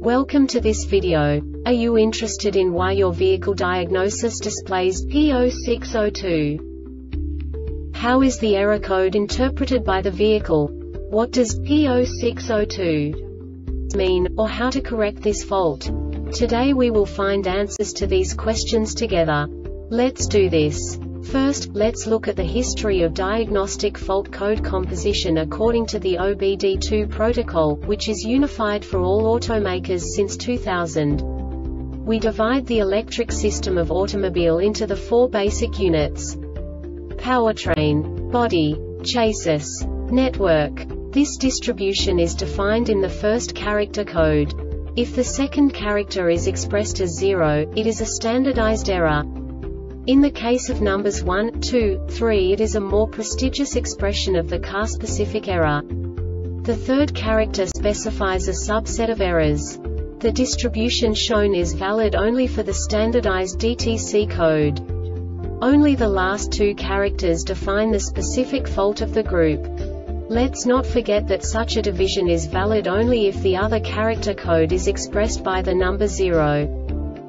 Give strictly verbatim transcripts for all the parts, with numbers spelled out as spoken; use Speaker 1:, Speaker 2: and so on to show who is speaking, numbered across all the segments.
Speaker 1: Welcome to this video. Are you interested in why your vehicle diagnosis displays P zero six zero two? How is the error code interpreted by the vehicle? What does P zero six zero two mean, or how to correct this fault? Today we will find answers to these questions together. Let's do this. First, let's look at the history of diagnostic fault code composition according to the O B D two protocol, which is unified for all automakers since two thousand. We divide the electric system of automobile into the four basic units: powertrain, body, chassis, network. This distribution is defined in the first character code. If the second character is expressed as zero, it is a standardized error. In the case of numbers one, two, three, it is a more prestigious expression of the car-specific error. The third character specifies a subset of errors. The distribution shown is valid only for the standardized D T C code. Only the last two characters define the specific fault of the group. Let's not forget that such a division is valid only if the other character code is expressed by the number zero.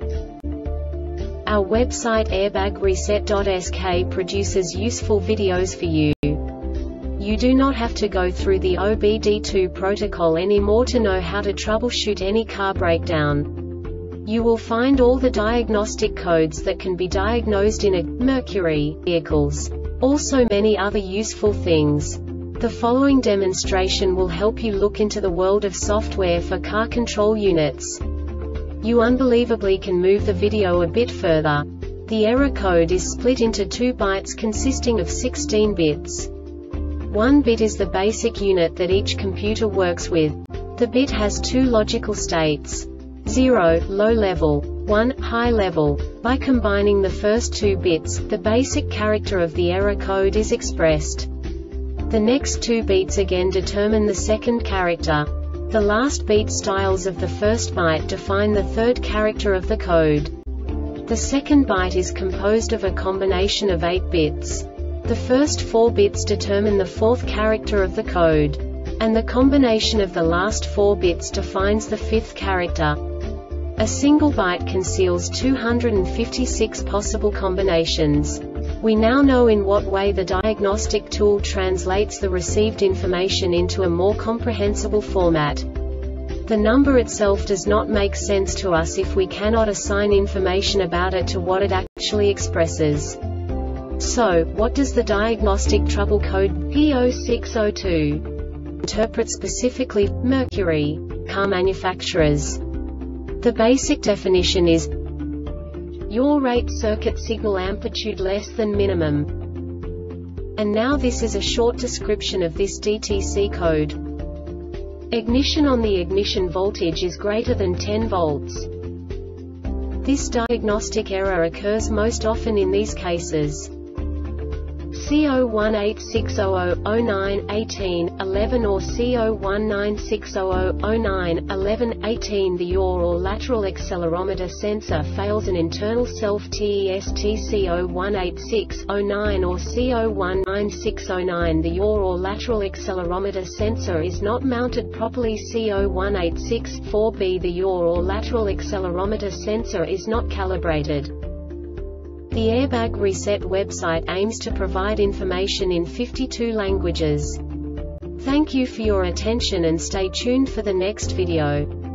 Speaker 1: Our website airbag reset dot S K produces useful videos for you. You do not have to go through the O B D two protocol anymore to know how to troubleshoot any car breakdown. You will find all the diagnostic codes that can be diagnosed in a Mercury vehicles. Also many other useful things. The following demonstration will help you look into the world of software for car control units. You unbelievably can move the video a bit further. The error code is split into two bytes consisting of sixteen bits. One bit is the basic unit that each computer works with. The bit has two logical states: zero, low level, one, high level. By combining the first two bits, the basic character of the error code is expressed. The next two bits again determine the second character. The last beat styles of the first byte define the third character of the code. The second byte is composed of a combination of eight bits. The first four bits determine the fourth character of the code. And the combination of the last four bits defines the fifth character. A single byte conceals two hundred fifty-six possible combinations. We now know in what way the diagnostic tool translates the received information into a more comprehensible format. The number itself does not make sense to us if we cannot assign information about it to what it actually expresses. So, what does the diagnostic trouble code P zero six zero two interpret specifically for Mercury car manufacturers? The basic definition is yaw rate circuit signal amplitude less than minimum. And now this is a short description of this D T C code. Ignition on the ignition voltage is greater than ten volts. This diagnostic error occurs most often in these cases: C zero one eight six zero zero zero nine one eight one one or C zero one nine six zero zero zero nine one one one eight. The yaw or lateral accelerometer sensor fails. An internal self-test C zero one eight six zero zero nine or C zero one nine six zero nine. The yaw or lateral accelerometer sensor is not mounted properly. C zero one eight six four B. The yaw or lateral accelerometer sensor is not calibrated. The Airbag Reset website aims to provide information in fifty-two languages. Thank you for your attention and stay tuned for the next video.